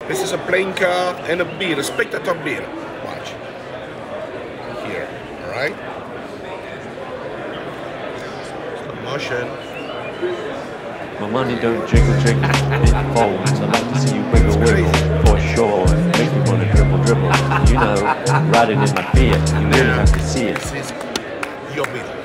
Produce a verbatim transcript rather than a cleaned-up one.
This is a playing card and a beer, a spectator beer. Watch. Here, alright? Slow motion. My money don't jiggle jiggle, it folds. I like to see you wiggle wiggle, for sure. Make me wanna dribble dribble. You know, riding in my Fiat, you really have to see it. This is your beer.